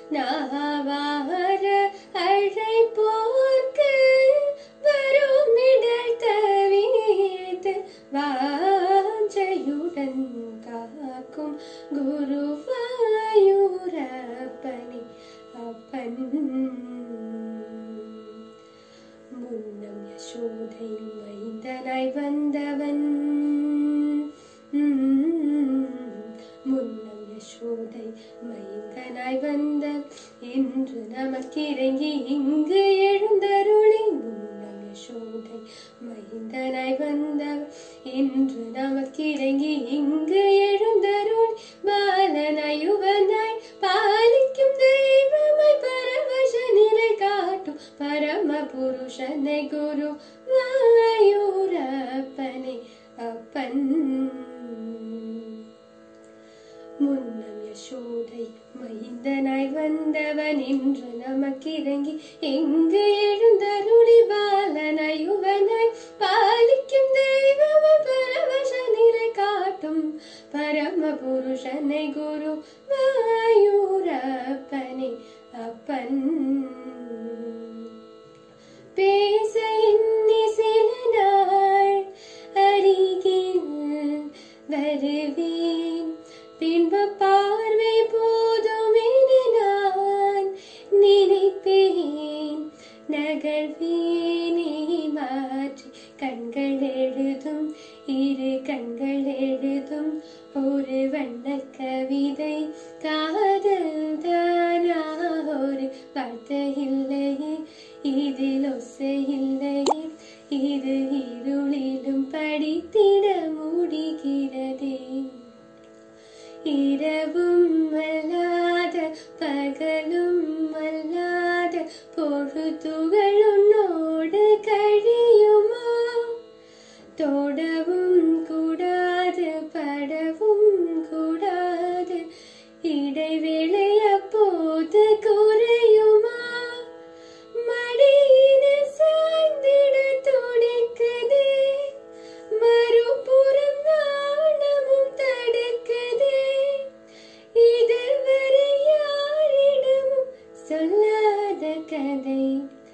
நாவார அழைப்போர்க்கு வரும் இடர் தவிர்த்து வாஞ்சையுடன் காக்கும் குருவாயூரப்பனே அப்பன். முன்னம் யசோதை மைந்தனாய் வந்தவன், முன்னம் யசோதை மைந்தனாய் வந்த இன்று நமக்கிறங்கி இங்கு எழுந்தருளி. முன்னம் யசோதை மைந்தனாய் வந்த இன்று நமக்கிறங்கி இங்கு எழுந்தருளி. பாலனாய் யுவனாய் பாலிக்கும் தெய்வமாய் பரவச நிலை காட்டும் பரம புருஷனை குரு வாயூரப்பனே அப்பன். முன்னம் யசோதை மைந்தனாய் வந்தவன் இன்று நமக்கிறங்கி இங்கு எழுந்தருளி. பாலனாய் யுவனாய் பாலிக்கும் தெய்வமாய் பரவச நிலை காட்டும் பரம புருஷனை குரு வாயூரப்பனே அப்பன். பேச இன்னி சில நாள் அருகில் வருவேன், பின்பு பார்வை போதும் என நான் நினைப்பேன். நகர்வேனே மாற்றி கண்கள் எழுதும் இரு கண்கள் எழுதும் ஒரு வண்ண கவிதை. காதல் தானா ஒரு வார்த்தை இல்லையே, இதில் ஒசை இல்லையே, இது இருளிலும் படித்திட முடிகிறதே. இரவும் அல்லாத பகலும் அல்லாத பொழுதுகள் உன்னோடு கழியுமா? தொடவும் கூடாது படவும் கூடாது இடைவேளை அப்போது குறையுமா? மடியினில் சாய்ந்திட துடிக்குதே, மறுபுறம் நாணமும் தடுக்குதே. இதுவரை யாரிடமும் சொல்லாத கதை